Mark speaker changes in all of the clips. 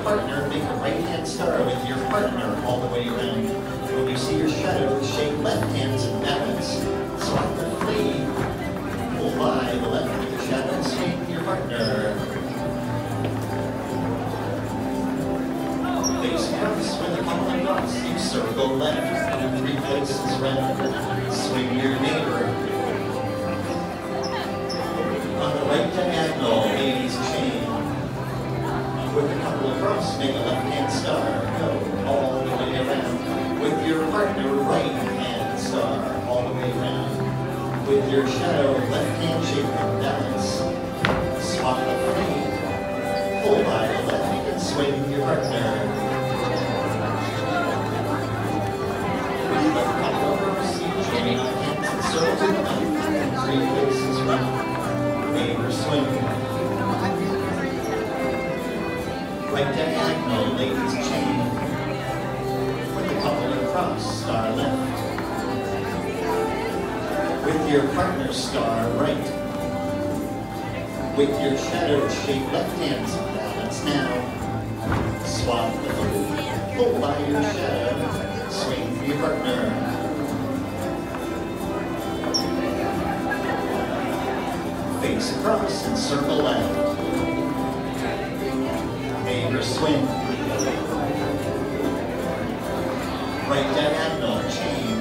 Speaker 1: partner, make a right-hand star with your partner all the way around. When you see your shadow, shake left hands and balance. Swap the flea. Pull by the left with the shadow, swing your partner. Face cross with a column cross. You circle left, 3 places round. Swing your neighbor. On the right diagonal, ladies chain. With a couple across, make a left-hand star. Go all the way around. With your partner, right-hand star, all the way around. With your shadow, left-hand shape and balance. Swap the free. Pull by the left and swing your partner. With a couple across, you join hands and circle to the left. 3 places round. Neighbor swing. Right diagonal, ladies chain. With a couple across, star left. With your partner, star right. With your shadow, shape left hands and balance now. Swap the foot, pull by your shadow, swing for your partner. Face across and circle left. Neighbor swing. Right diagonal, chain.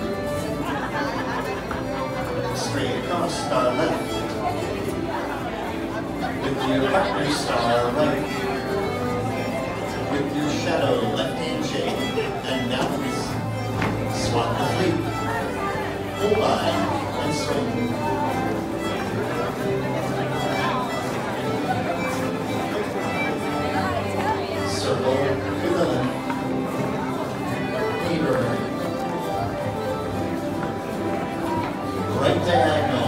Speaker 1: Straight across, star left. With your partner, star right. With your shadow, left hand shake, and balance. Swap the fleet. Pull by and swing. Circle to the left. Neighbor. Right diagonal.